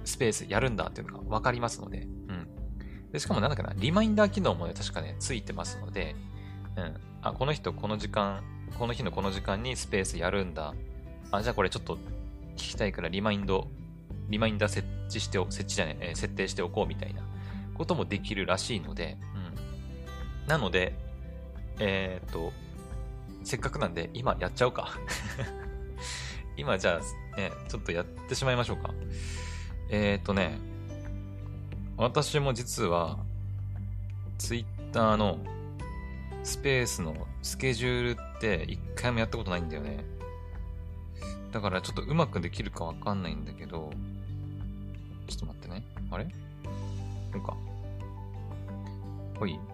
スペースやるんだっていうのがわかりますので、うん。で、しかもなんだっけな、リマインダー機能もね、確かね、ついてますので、うん。あ、この人この時間、この日のこの時間にスペースやるんだ。あ、じゃあこれちょっと聞きたいからリマインド、リマインダー設置してお、設置じゃねえ、設定しておこうみたいなこともできるらしいので、うん。なので、えー、っと、せっかくなんで今やっちゃおうか。今じゃあ、ね、ちょっとやってしまいましょうか。えー、っとね、私も実は、ツイッターのスペースのスケジュールって一回もやったことないんだよね。だからちょっとうまくできるかわかんないんだけど、ちょっと待ってね。あれこうか。ほい。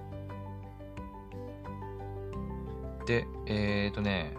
で、えーとね、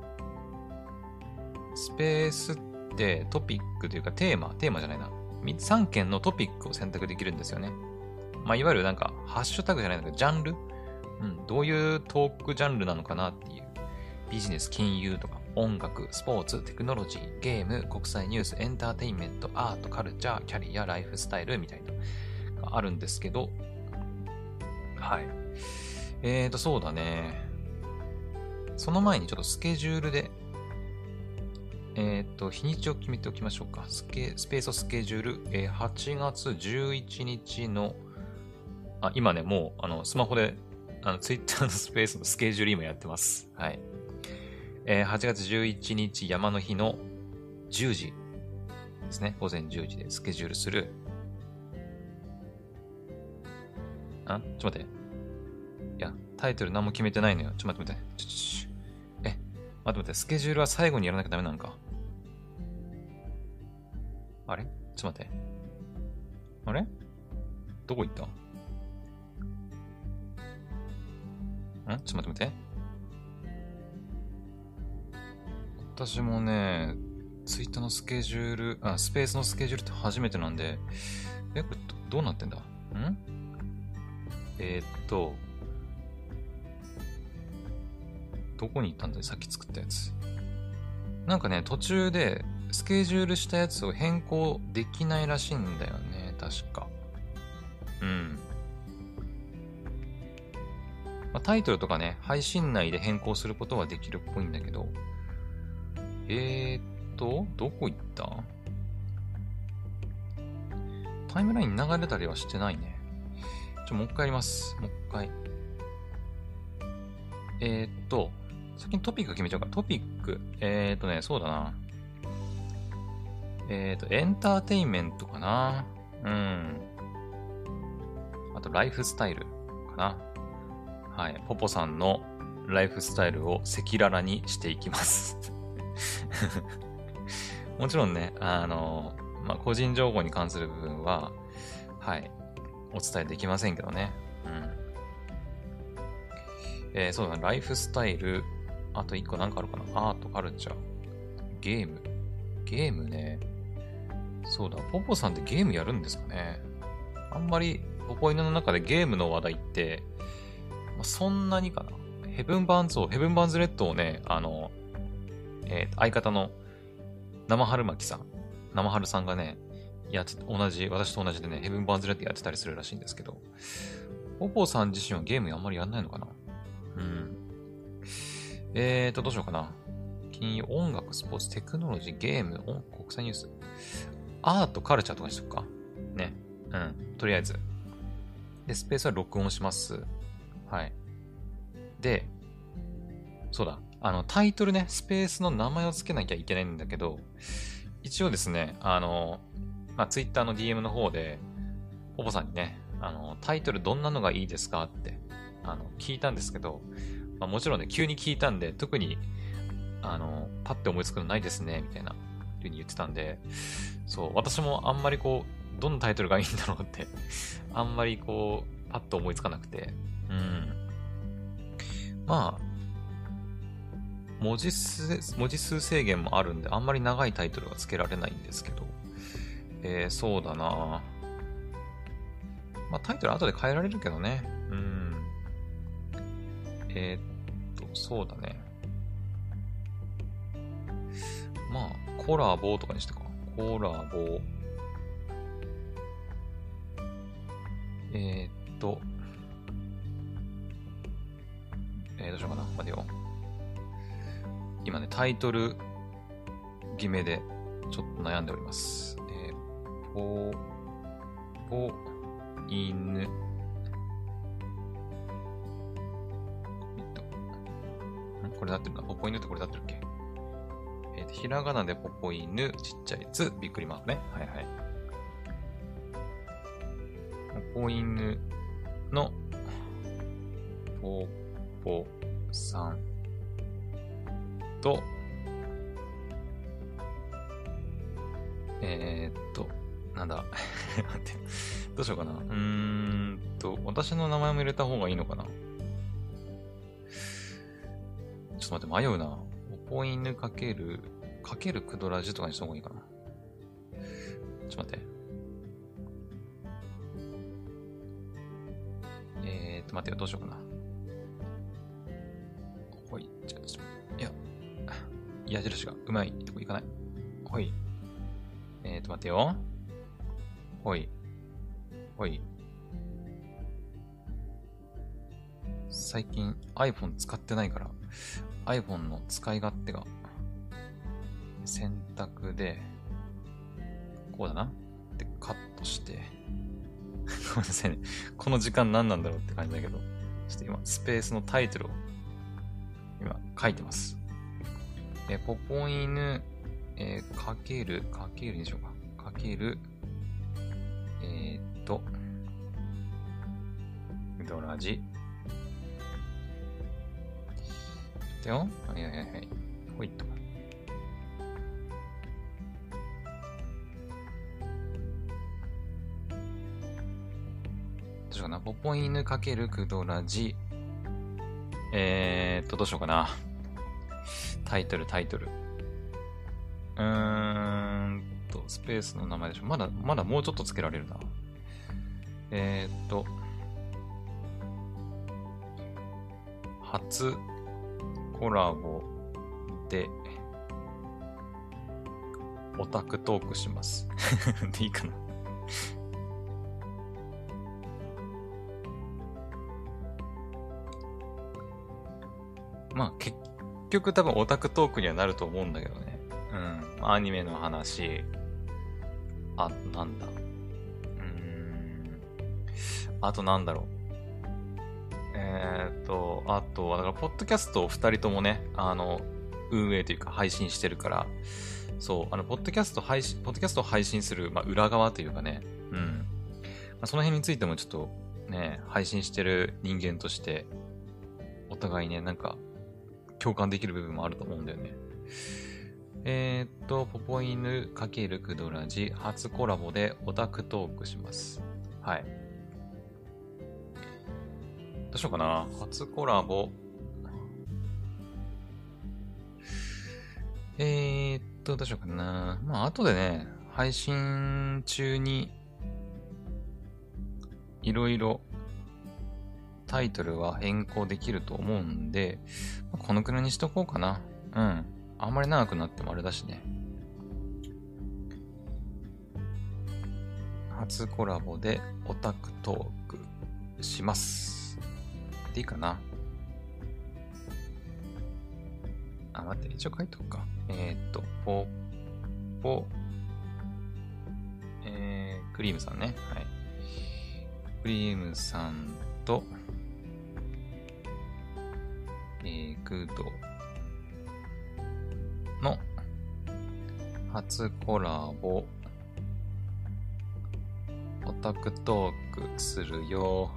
スペースってトピックというかテーマ、テーマじゃないな。さんけんのトピックを選択できるんですよね。まあ、いわゆるなんか、ハッシュタグじゃないんだけど、ジャンルうん、どういうトークジャンルなのかなっていう。ビジネス、金融とか、音楽、スポーツ、テクノロジー、ゲーム、国際ニュース、エンターテインメント、アート、カルチャー、キャリア、ライフスタイルみたいながあるんですけど、はい。えーと、そうだね。その前にちょっとスケジュールで、えーと、日にちを決めておきましょうか。スケ、スペーススケジュール、えー、はちがつじゅういちにちの、あ、今ね、もう、あの、スマホで、あの、ツイッターのスペースのスケジュール今やってます。はい。えー、はちがつじゅういちにち山の日のじゅうじですね。午前じゅうじでスケジュールする。あちょっと待って。いや、タイトル何も決めてないのよ。ちょっと待って待って。ちょちょえ、待って待って。スケジュールは最後にやらなきゃダメなんか。あれちょっと待って。あれどこ行ったんちょっと待って待って。私もね、ツイッターのスケジュール、あ、スペースのスケジュールって初めてなんで、え、これど、どうなってんだんえー、っと、どこに行ったんだよ、さっき作ったやつ。なんかね、途中でスケジュールしたやつを変更できないらしいんだよね、確か。うん。まあ、タイトルとかね、配信内で変更することはできるっぽいんだけど、えーっと、どこ行ったタイムラインに流れたりはしてないね。ちょ、もう一回やります。もう一回。えーっと、先にトピック決めちゃうか。トピック。えーっとね、そうだな。えーっと、エンターテインメントかな。うん。あと、ライフスタイルかな。はい。ポポさんのライフスタイルを赤裸々にしていきます。もちろんね、あの、まあ、個人情報に関する部分は、はい、お伝えできませんけどね。うん。えー、そうだな、ライフスタイル、あと一個なんかあるかな。アート、カルチャー、ゲーム。ゲームね。そうだ、ポポさんってゲームやるんですかね。あんまり、ポポ犬の中でゲームの話題って、まあ、そんなにかな。ヘブンバーンズを、ヘブンバーンズレッドをね、あの、えー、相方の生春巻さん、生春さんがね、やって、同じ、私と同じでね、ヘブンバーンズレッドやってたりするらしいんですけど、ポポさん自身はゲームあんまりやんないのかな。うん。えーと、どうしようかな。金融、音楽、スポーツ、テクノロジー、ゲーム、国際ニュース、アート、カルチャーとかにしとくか。ね。うん。とりあえず。で、スペースは録音します。はい。で、そうだ。あの、タイトルね、スペースの名前を付けなきゃいけないんだけど、一応ですね、あの、まあ、ツイッターの ディーエム の方で、ポポさんにね、あの、タイトルどんなのがいいですかって、あの、聞いたんですけど、まあ、もちろんね、急に聞いたんで、特に、あの、パッて思いつくのないですね、みたいな、ふうに言ってたんで、そう、私もあんまりこう、どんなタイトルがいいんだろうって、あんまりこう、パッと思いつかなくて、うん。まあ、文字数、文字数制限もあるんで、あんまり長いタイトルは付けられないんですけど、えー、そうだなまあ、タイトル後で変えられるけどね。うん。えー、っと、そうだね。まあ、コラボとかにしてか。コラボ。 えー、っと、えー、どうしようかな。待てよ。今ね、タイトル決めでちょっと悩んでおります。えー、ポ、ポ、犬。これだってるな。ポポ犬ってこれだってるっけ？えーと、ひらがなでポポ犬、ちっちゃいつ、びっくりマークね。はいはい。ポポ犬のポポさんと、えー、っと、なんだ。待って。どうしようかな。うーんと、私の名前も入れた方がいいのかな。ちょっと待って、迷うな。ポポ犬かける、かけるクドラジとかにした方がいいかな。ちょっと待って。えーっと、待ってよ、どうしようかな。ほい、ちょ、ちょ、いや、矢印がうまいとこいかない。ほい。えーっと、待ってよ。ほい。ほい。最近 iPhone 使ってないから、iPhone の使い勝手が選択で、こうだな。で、カットして、ごめんなさいね。この時間何なんだろうって感じだけど、ちょっと今、スペースのタイトルを今書いてます。えー、ポポ犬、えー、かける、かけるにしようか。かける、えー、っと、うどらじ。ちょっとよ。はいはいはいはい。ほいっと。どうしようかな。ポポ犬かけるくどらじ。えーっと、どうしようかな。タイトル、タイトル。うーんと、スペースの名前でしょ。まだ、まだもうちょっとつけられるな。えーっと、初コラボで、オタクトークします。でいいかな。まあ、結局多分オタクトークにはなると思うんだけどね。うん。アニメの話。あ、なんだ。うーん。あとなんだろう。えーっと、あとは、だから、ポッドキャストを二人ともね、あの、運営というか配信してるから、そう、あの、ポッドキャスト配信、ポッドキャストを配信する、まあ、裏側というかね、うん。まあ、その辺についてもちょっと、ね、配信してる人間として、お互いね、なんか、共感できる部分もあると思うんだよね。えーっと、ポポ犬×クドラジ初コラボでオタクトークします。はい。どうしようかな。初コラボ。えーっと、どうしようかな。まあ、後でね、配信中に、いろいろ、タイトルは変更できると思うんで、このくらいにしとこうかな。うん。あんまり長くなってもあれだしね。初コラボでオタクトークします。でいいかな。あ、待って、一応書いとくか。えー、っと、ポ、ポ、えー、クリームさんね。はい。クリームさんと、えー、グードの初コラボオタクトークするよ。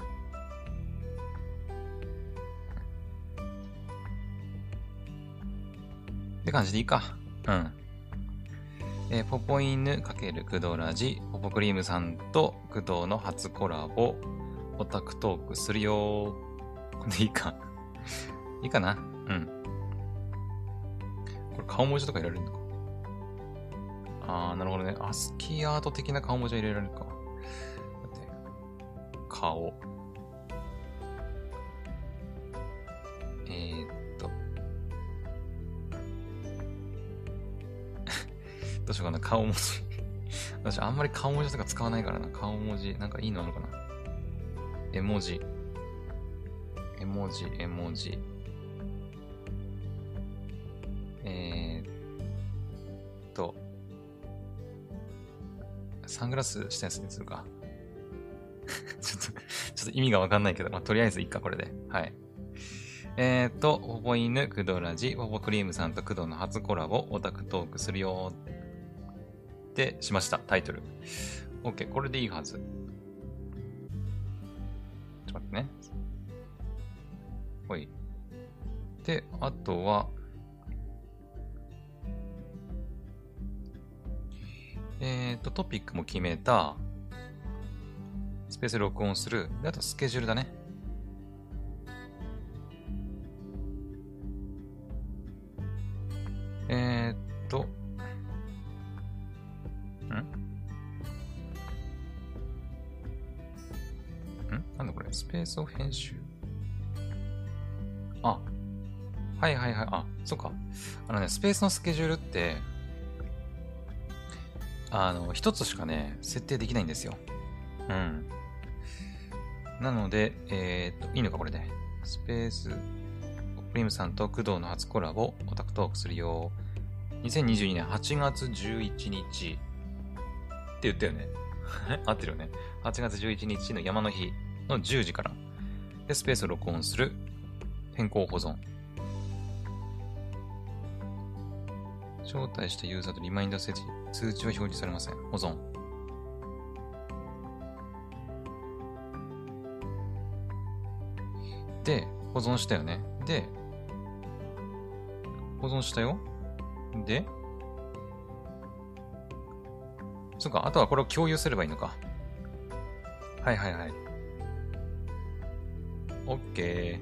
って感じでいいか。うん。えー、ポポ犬×クドラジ、ポポクリームさんとクドの初コラボオタクトークするよ。でいいか。いいかな。うん。これ顔文字とか入れられるのか。あー、なるほどね。アスキーアート的な顔文字は入れられるか。だって、顔。えー、っと。どうしようかな、顔文字。私あんまり顔文字とか使わないからな。顔文字。なんかいいのあるかな。 絵文字。絵文字、絵文字。えーっと、サングラスしたやつにするか。ちょっと、ちょっと意味がわかんないけど、まあ、とりあえずいいか、これで。はい。えーっと、ポポ犬、クドラジ、ポポクリームさんとクドの初コラボ、オタクトークするよってしました、タイトル。OK、これでいいはず。ちょっと待ってね。ほい。で、あとは、えっと、トピックも決めた、スペース録音する。で、あとスケジュールだね。えー、っと、んんなんだこれ、スペースを編集。あ、はいはいはい。あ、そっか。あのね、スペースのスケジュールって、あの、一つしかね、設定できないんですよ。うん。なので、えー、っと、いいのかこれで。スペース、クリームさんと工藤の初コラボ、オタクトークするよ。にせんにじゅうにねんはちがつじゅういちにちって言ったよね。合ってるよね。はちがつじゅういちにちの山の日のじゅうじから。で、スペースを録音する。変更保存。招待したユーザーとリマインダー設置。通知は表示されません。保存。で、保存したよね。で、保存したよ。で、そっか、あとはこれを共有すればいいのか。はいはいはい。OK。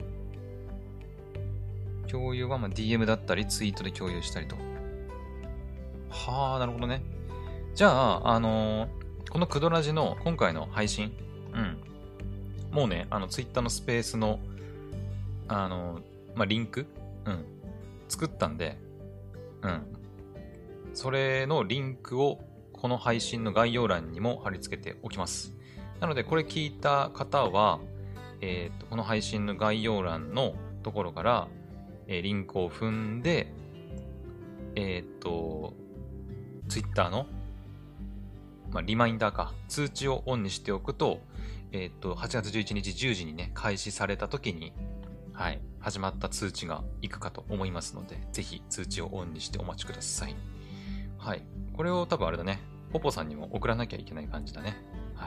共有はまあ ディーエム だったり、ツイートで共有したりと。はあ、なるほどね。じゃあ、あのー、このクドラジの今回の配信、うん。もうね、あの、ツイッターのスペースの、あのー、まあ、リンク、うん。作ったんで、うん。それのリンクを、この配信の概要欄にも貼り付けておきます。なので、これ聞いた方は、えっと、この配信の概要欄のところから、えー、リンクを踏んで、えっと、Twitter の、まあ、リマインダーか、通知をオンにしておくと、えっと、はちがつじゅういちにちじゅうじにね、開始された時に、はい、始まった通知がいくかと思いますので、ぜひ通知をオンにしてお待ちください。はい。これを多分あれだね、ポポさんにも送らなきゃいけない感じだね。はい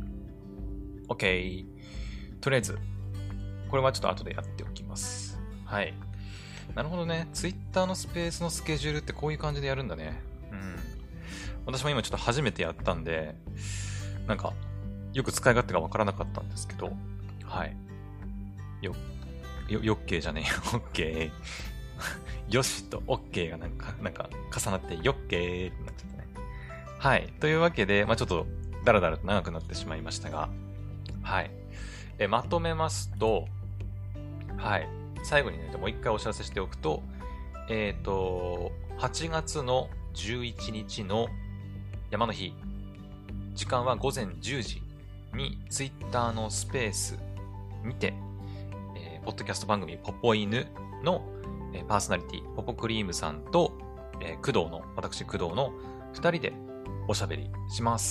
。OK。とりあえず、これはちょっと後でやっておきます。はい。なるほどね。Twitter のスペースのスケジュールってこういう感じでやるんだね。うん。私も今ちょっと初めてやったんで、なんか、よく使い勝手がわからなかったんですけど、はい。よ、よ、よっけーじゃねえよ。オッケー。よしとオッケーがなんか、なんか重なってよっけーってなっちゃったね。はい。というわけで、まあちょっとダラダラと長くなってしまいましたが、はい。え、まとめますと、はい。最後にね、もう一回お知らせしておくと、えっと、はちがつのじゅういちにちの山の日、時間はごぜんじゅうじに Twitter のスペースにて、えー、ポッドキャスト番組ポポ犬の、えー、パーソナリティ、ポポクリームさんと、えー、工藤の、私工藤のふたりでおしゃべりします。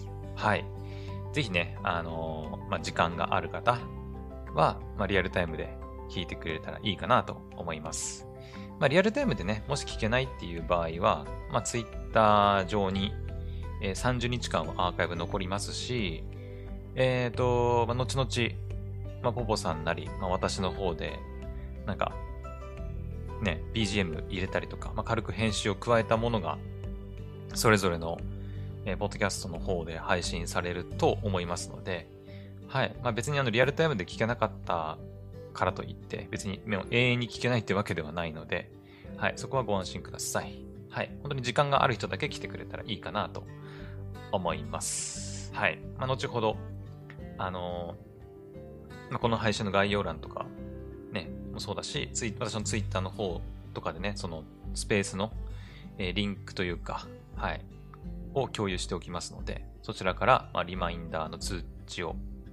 はい。ぜひね、あのー、まあ、時間がある方は、まあ、リアルタイムで聞いてくれたらいいかなと思います。まあ、リアルタイムでね、もし聞けないっていう場合は、まあ、Twitter 上に、えー、さんじゅうにちかんはアーカイブ残りますし、えっと、まあ、後々、まあ、ポポさんなり、まあ、私の方で、なんか、ね、ビージーエム 入れたりとか、まあ、軽く編集を加えたものが、それぞれの、えー、ポッドキャストの方で配信されると思いますので、はい。まあ、別にあの、リアルタイムで聞けなかったからといって、別に永遠に聞けないってわけではないので、はい。そこはご安心ください。はい。本当に時間がある人だけ来てくれたらいいかなと思います。はい。まあ、後ほど、あのー、まあ、この配信の概要欄とか、ね、もそうだし、ツイ私のツイッターの方とかでね、そのスペースの、えー、リンクというか、はい、を共有しておきますので、そちらから、まあ、リマインダーの通知を、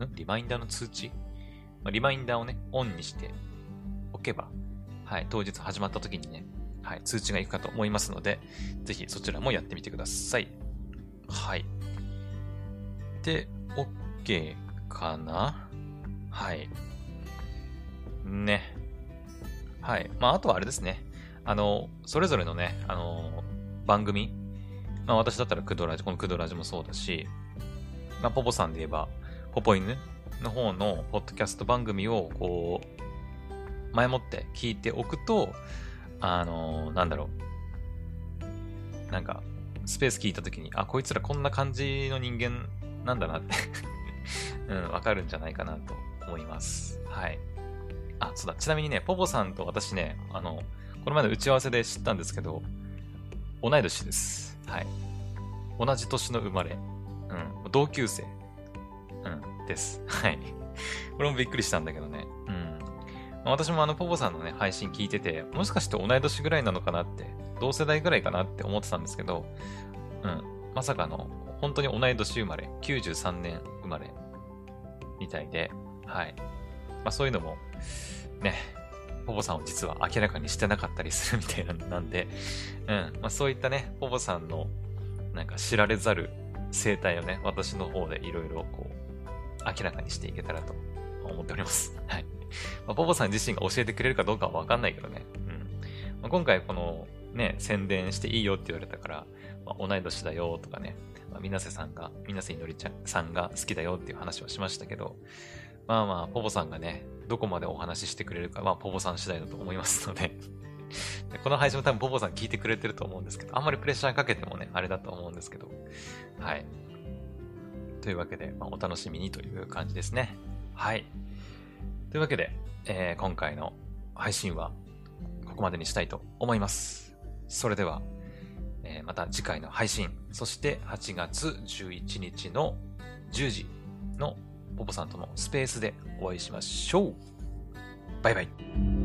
んリマインダーの通知、まあ、リマインダーをね、オンにしておけば、はい、当日始まった時にね、はい、通知がいくかと思いますので、ぜひそちらもやってみてください。はい。で、OK かな？はい。ね。はい。まあ、あとはあれですね。あの、それぞれのね、あの、番組。まあ、私だったらクドラジ、このクドラジもそうだし、まあ、ポポさんで言えば、ポポ犬の方のポッドキャスト番組を、こう、前もって聞いておくと、あの、なんだろう。なんか、スペース聞いたときに、あ、こいつらこんな感じの人間なんだなってうん、わかるんじゃないかなと思います。はい。あ、そうだ。ちなみにね、ポポさんと私ね、あの、この前の打ち合わせで知ったんですけど、同い年です。はい。同じ年の生まれ。うん。同級生。うん。です。はい。これもびっくりしたんだけどね。うん。まあ私もあの、ポポさんのね、配信聞いてて、もしかして同い年ぐらいなのかなって、同世代ぐらいかなって思ってたんですけど、うん。まさかの、本当に同い年生まれ、きゅうじゅうさんねん生まれ、みたいで、はい。まあそういうのも、ね、ポポさんを実は明らかにしてなかったりするみたいなんで、うん。まあそういったね、ポポさんの、なんか知られざる生態をね、私の方でいろいろこう、明らかにしていけたらと思っております。はい。まあ、ポポさん自身が教えてくれるかどうかはわかんないけどね。うん。まあ、今回このね、宣伝していいよって言われたから、まあ、同い年だよとかね、まあ、みなせさんが、みなせいのりちゃんさんが好きだよっていう話をしましたけど、まあまあ、ポポさんがね、どこまでお話ししてくれるか、まあ、ポポさん次第だと思いますのでで、この配信も多分ポポさん聞いてくれてると思うんですけど、あんまりプレッシャーかけてもね、あれだと思うんですけど、はい。というわけで、まあ、お楽しみにという感じですね。はい。というわけで、えー今回の配信はここまでにしたいと思います。それでは、えーまた次回の配信、そしてはちがつじゅういちにちのじゅうじのポポさんとのスペースでお会いしましょう。バイバイ。